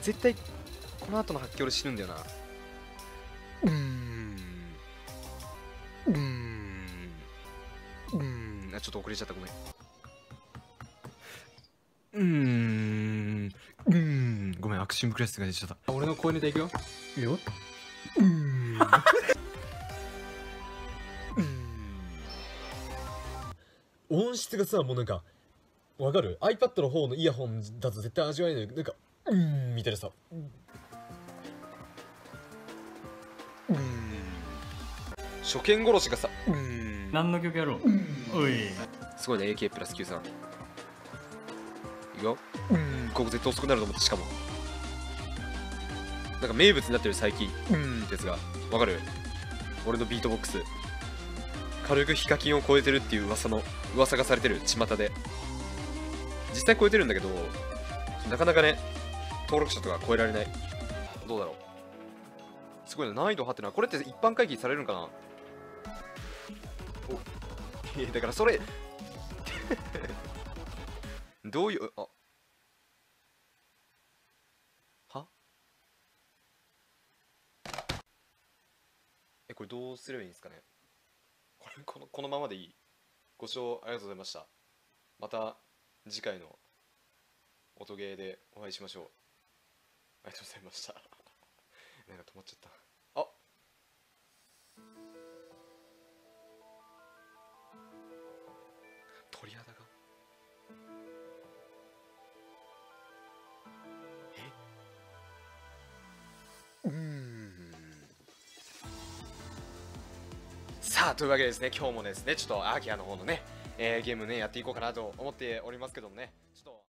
絶対この後の発狂で死ぬんだよな。あ、ちょっと遅れちゃった、ごめん。ごめん、アクションクラスが出ちゃった。俺の声ネタいくよ。いいよ。 音質がさ、もうなんかわかる？ iPad の方のイヤホンだと絶対味わえない。なんかみたいなさ。 初見殺しがさ、 何の曲やろう。おい、 すごいね。 AK プラス9さんいくよ。ここ絶対遅くなると思って。しかもなんか名物になってる最近ってやつがわかる？俺のビートボックス軽くヒカキンを超えてるっていう噂がされてる巷で。実際超えてるんだけど、なかなかね登録者とか超えられない。どうだろう。すごいな、難易度はってな。これって一般回帰されるんかな。おいやだからそれどういう、はこれどうすればいいんですかね。このままでいい。ご視聴ありがとうございました。また次回の音ゲーでお会いしましょう。ありがとうございました。なんか止まっちゃった。鳥肌が。さあ、というわけでですね、今日もですね、ちょっとアーキアの方のね、ゲームね、やっていこうかなと思っておりますけどもね、ちょっと